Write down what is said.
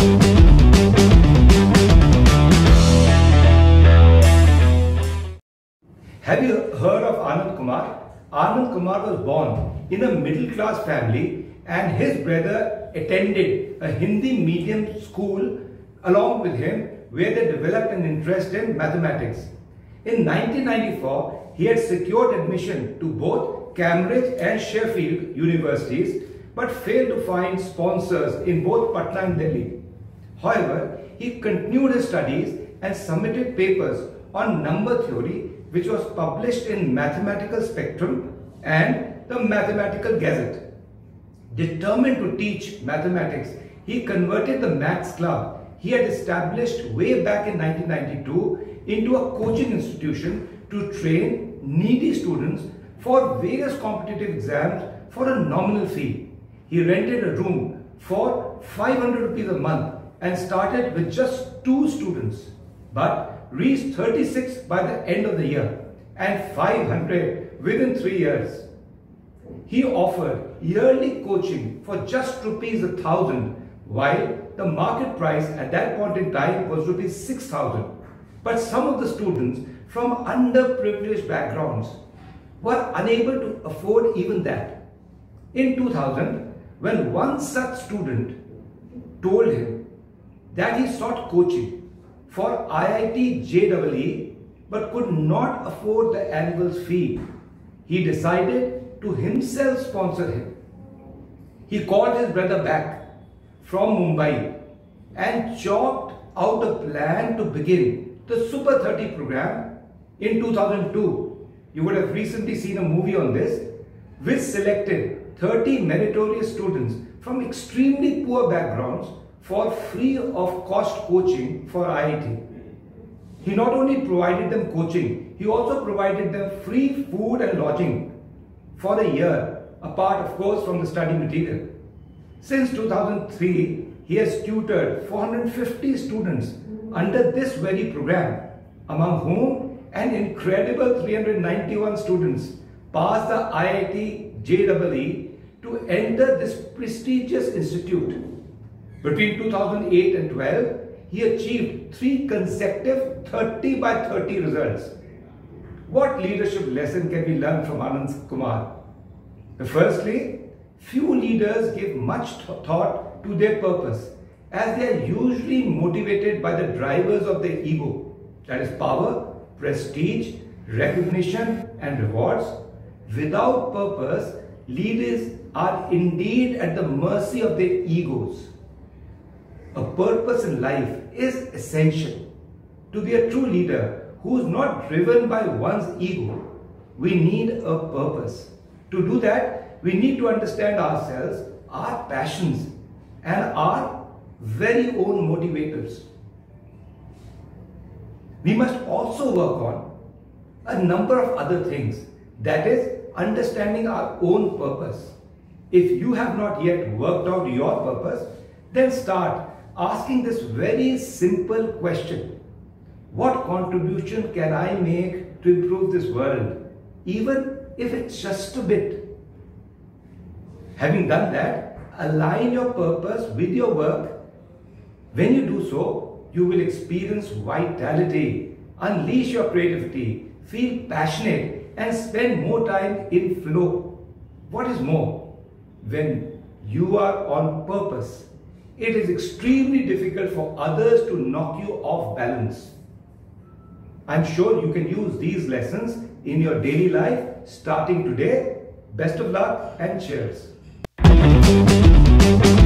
Have you heard of Anand Kumar? Anand Kumar was born in a middle-class family and his brother attended a Hindi medium school along with him where they developed an interest in mathematics. In 1994, he had secured admission to both Cambridge and Sheffield universities but failed to find sponsors in both Patna and Delhi. However, he continued his studies and submitted papers on number theory, which was published in Mathematical Spectrum and the Mathematical Gazette. Determined to teach mathematics, he converted the Maths Club he had established way back in 1992 into a coaching institution to train needy students for various competitive exams for a nominal fee. He rented a room for 500 rupees a month and started with just 2 students, but reached 36 by the end of the year and 500 within 3 years. He offered yearly coaching for just rupees 1,000, while the market price at that point in time was rupees 6,000. But some of the students from underprivileged backgrounds were unable to afford even that. In 2000, when one such student told him that he sought coaching for IIT JEE but could not afford the annual fee, he decided to himself sponsor him. He called his brother back from Mumbai and chalked out a plan to begin the Super 30 program in 2002. You would have recently seen a movie on this, which selected 30 meritorious students from extremely poor backgrounds for free of cost coaching for IIT. He not only provided them coaching, he also provided them free food and lodging for a year, apart of course from the study material. Since 2003, he has tutored 450 students under this very program, among whom an incredible 391 students passed the IIT JEE to enter this prestigious institute. Between 2008 and 12, he achieved 3 consecutive 30 by 30 results. What leadership lesson can we learn from Anand Kumar? Firstly, few leaders give much thought to their purpose, as they are usually motivated by the drivers of their ego, that is power, prestige, recognition and rewards. Without purpose, leaders are indeed at the mercy of their egos. A purpose in life is essential. To be a true leader who is not driven by one's ego, we need a purpose. To do that, we need to understand ourselves, our passions and our very own motivators. We must also work on a number of other things, that is, understanding our own purpose. If you have not yet worked out your purpose, then start asking this very simple question: what contribution can I make to improve this world, even if it's just a bit? Having done that, align your purpose with your work. When you do so, you will experience vitality, unleash your creativity, feel passionate and spend more time in flow. What is more, when you are on purpose, it is extremely difficult for others to knock you off balance. I'm sure you can use these lessons in your daily life starting today. Best of luck and cheers.